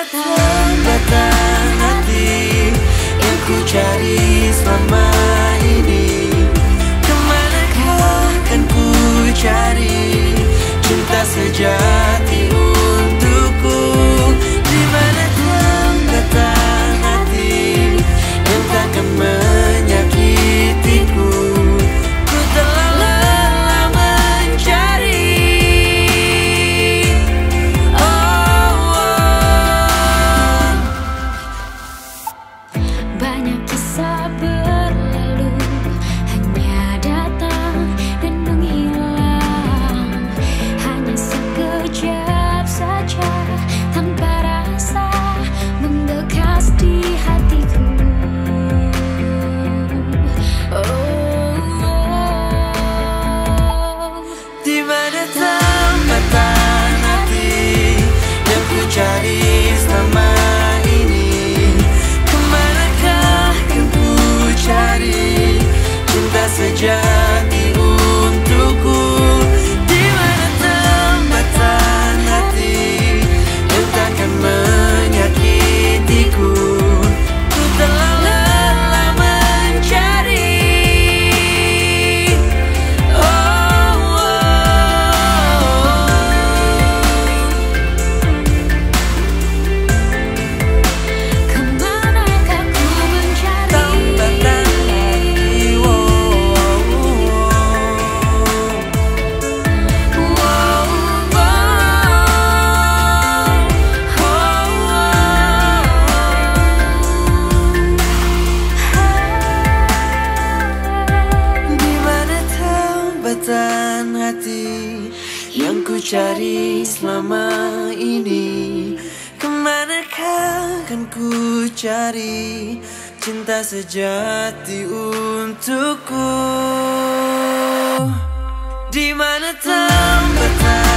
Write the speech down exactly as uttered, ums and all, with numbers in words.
tambatan hati yang ku cari selama ini? Kemanakah kan ku cari cinta sejati untukku? Di mana tambatan hati yang takkan menyakitiku? Ku telah lelah mencari. Banyak kisah berlalu, hanya datang dan menghilang, hanya sekejap saja tanpa rasa membekas di hatiku. Oh, oh. Di mana tambatan hati yang ku cari selama ini? Kemanakah kan ku cari cinta sejati untukku? Di mana tambatan hati yang takkan menyakitiku? Ku telah lelah mencari. Oh, Kemanakah ku mencari tambatan hati. Oh, di mana tambatan hati yang ku cari selama ini? Kemanakah kan ku cari cinta sejati untukku? Di mana tambatan